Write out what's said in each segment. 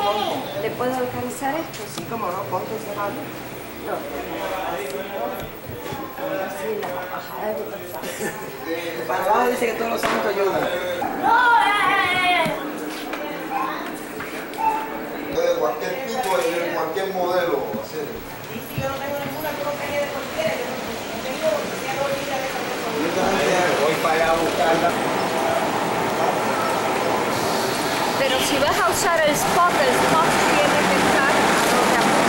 ¿Le puedo localizar esto? Sí, como no, ponte ese mano. No. Ahora sí, la bajada es súper fácil. Para abajo dice que todos los santos ayudan. De cualquier tipo y de cualquier modelo. Hacer. Y si yo no tengo ninguna, tú no tenés de cualquiera. Yo no tengo ya lo olvidé de esa persona. Voy para allá a buscarla. Pero si vas a usar el spot tiene que estar a donde apunta.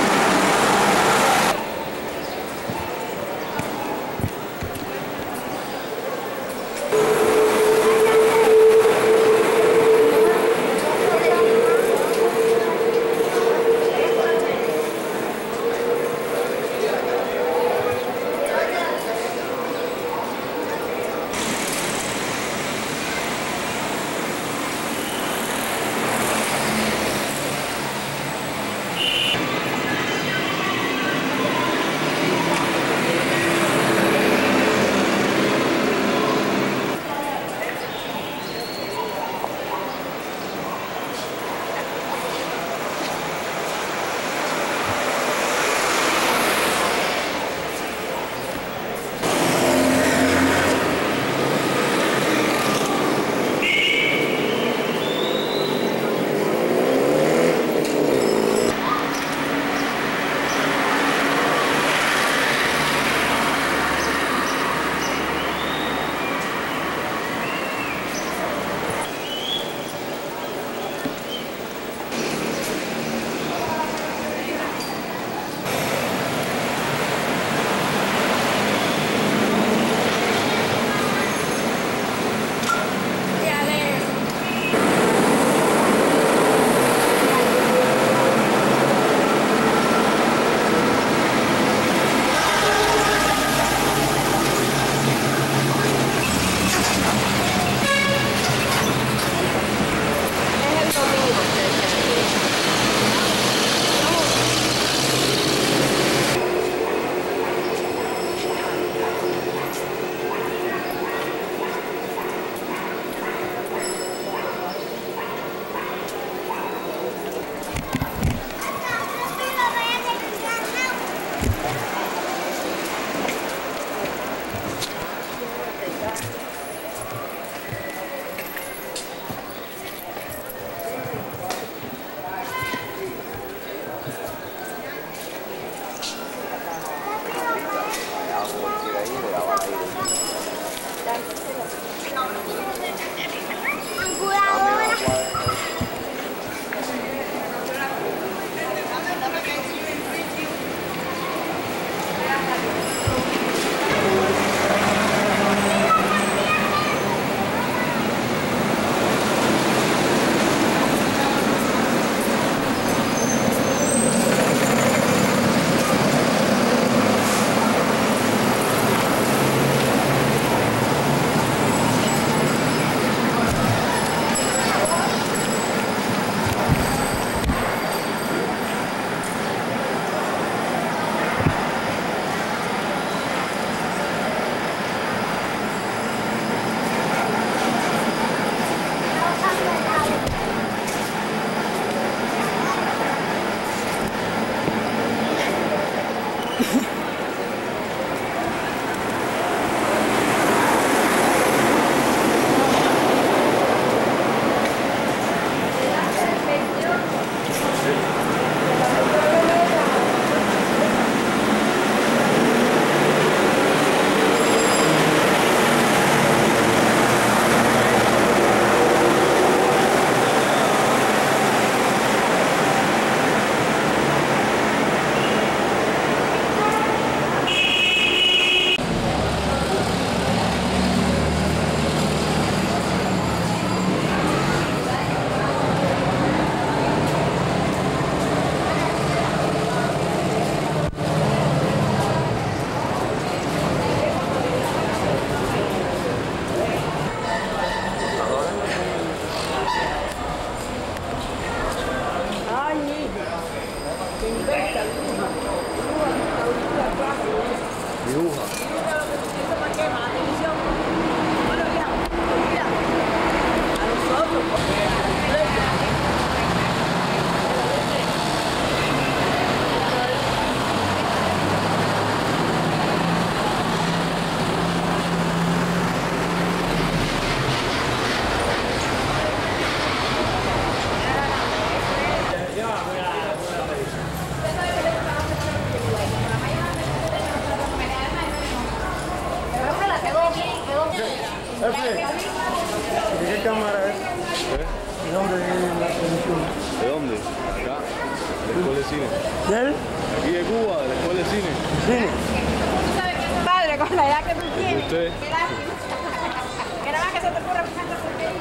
Acá, de la escuela de cine. ¿Del? Aquí de Cuba, de la escuela de cine. Cine. Padre, con la edad que tú tienes. ¿Usted? Qué lástima. Que nada más que se te ocurra fijarte por qué.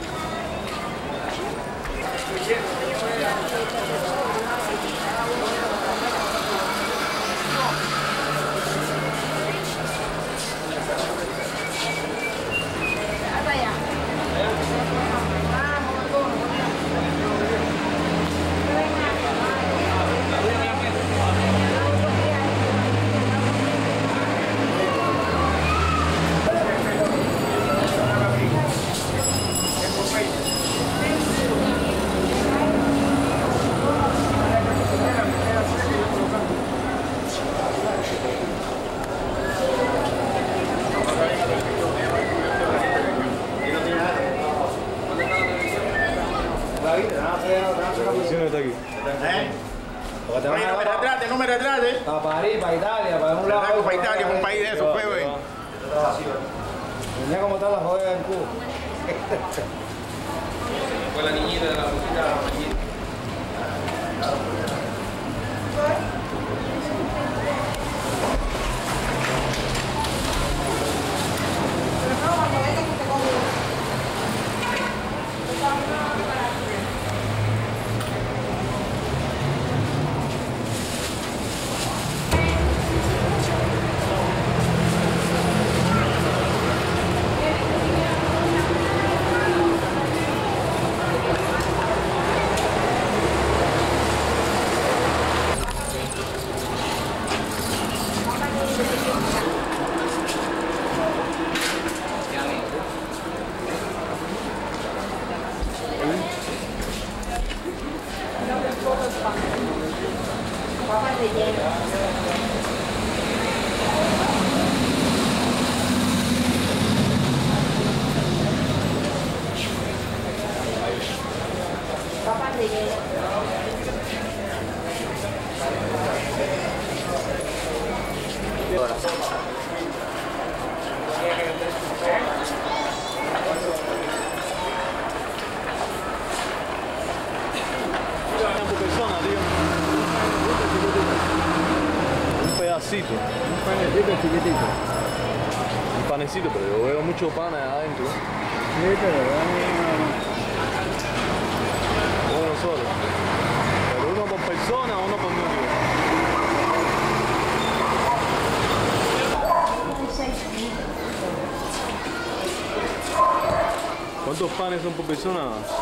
Hasta allá. La prisión está aquí. Oye, no me retrate. Para París, para Italia, para un lado. Para Italia, un país de esos, feo, Mira cómo están las joyas en Cuba. Fue la niñita de la música mañana. Papas rellenas. Papas rellenas. Por persona, tío. Un pedacito. Un panecito chiquitito. Un panecito, pero yo veo mucho pan adentro. Sí, pero Uno solo. Pero uno por persona, uno por medio. ¿Cuántos panes son por persona?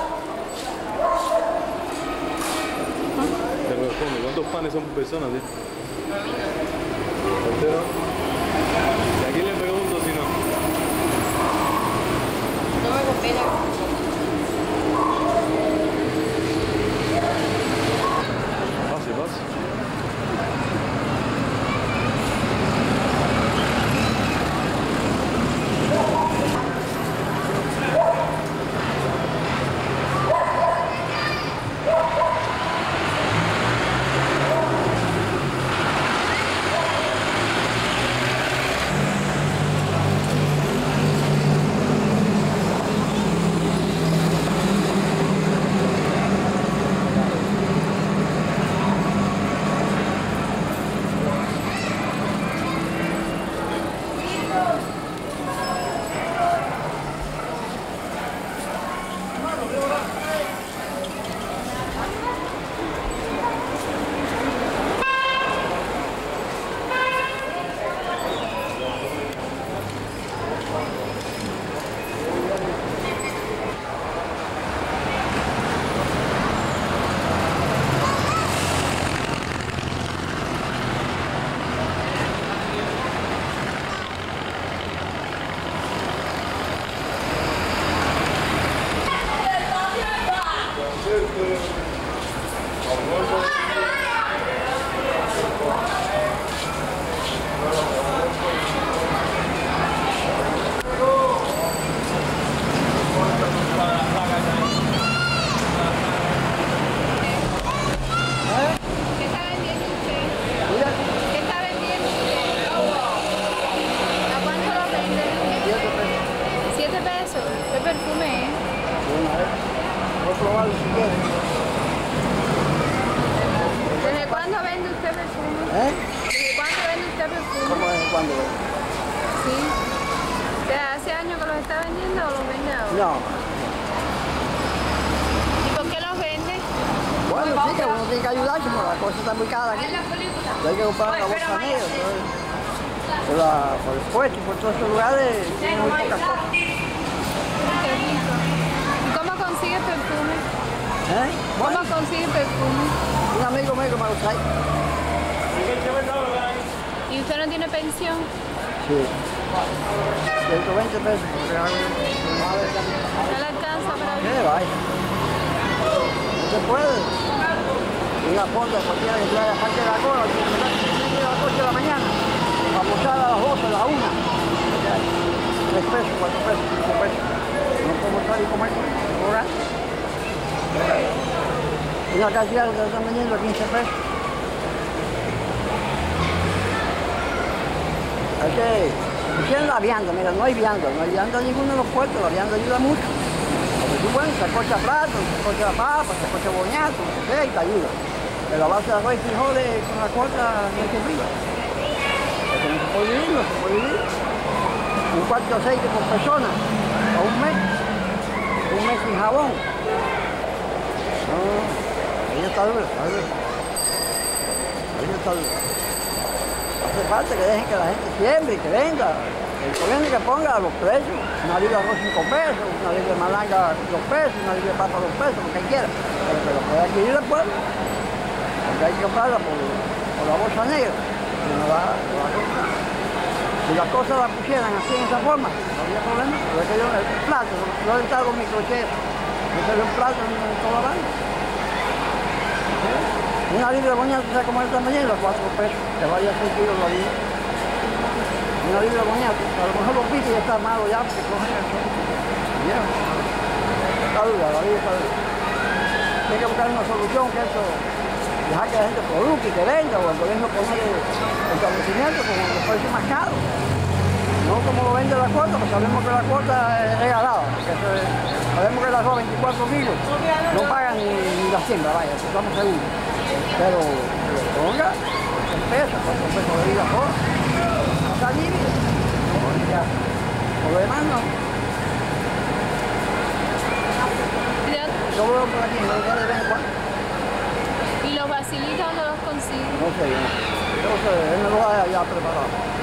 Te responde, ¿cuántos panes son por persona, tío? ¿Entero? ¿Y a quién le pregunto si no? No me conviene. Pase, pase. ¿Eh? ¿Desde cuándo vende usted perfume? ¿Cómo desde cuándo? Sí. O sea, ¿hace años que los está vendiendo o los vende ahora? No. ¿Y por qué los vende? Bueno, sí, que uno tiene que ayudar, como la cosa está muy cara aquí. Hay que comprar la bolsa negra. Por el puesto y por todos esos lugares tiene muy pocas cosas. Qué rico. ¿Y cómo consigue perfume? ¿Eh? ¿Cómo consigue perfume? Un amigo mío que me lo trae. ¿Y usted no tiene pensión? Sí. 120 pesos. ¿No le alcanza para ¿Qué vivir? vaya? No se puede. Y una fonda cualquiera que vaya aparte de la cola, tiene que ir a las 8 de la mañana. A almorzar a las 12, a las 1. 3 pesos, 4 pesos, 5 pesos. No podemos estar y comer. ¿Cobrar? Una cantidad que están vendiendo a 15 pesos. Hay que... Hicieron la vianda, mira, no hay vianda en ninguno de los puertos, la vianda ayuda mucho. Porque tú, bueno, se cocha plato, se cocha papa, se cocha boñato, no sé, y te ayuda. Pero a base de arroz y frijoles con la cuota no hay que vivir. Porque no se puede vivir, no se puede vivir. Un cuarto de aceite por persona, a un mes sin jabón. No, ahí está duro, está duro. Ahí está duro. Hace falta que dejen que la gente siembre y que venda. El gobierno que ponga los precios, una libra de arroz 5 pesos, una libra de malanga 2 pesos, una libra de papa 2 pesos, lo que quiera. Pero lo puede adquirir el pueblo. Porque hay que comprarla por la bolsa negra. Y no va a comprar. Si las cosas las pusieran así en esa forma, no habría problema. Pero es que yo, el plato, yo he estado con mi crochet, yo tengo un plato en toda la banda. Una libra de boñato, ¿sabes cómo es esta mañana? 4 pesos, que vaya a 6 kilos la libra. Una libra de boñato, a lo mejor los piques ya está malo ya, porque cogen el sol. Bien. Está dura, la vida está dura. Hay que buscar una solución que esto, dejar que la gente produzca y que venda, o el gobierno poner el establecimiento con los precios más caros. No como lo vende la cuota, pues sabemos que la cuota es regalada. Sabemos que la arroz 24 kilos no pagan ni la siembra, vaya, eso estamos seguros. Pero ponga 3 pesos, 4 pesos de vida por. Está libre. No, ya. Por lo demás no. Yo lo veo por aquí, en realidad de vez en cuando. ¿Y los basilitos dónde los consigue? No sé, no. Yo sé, él me lo ha ya preparado.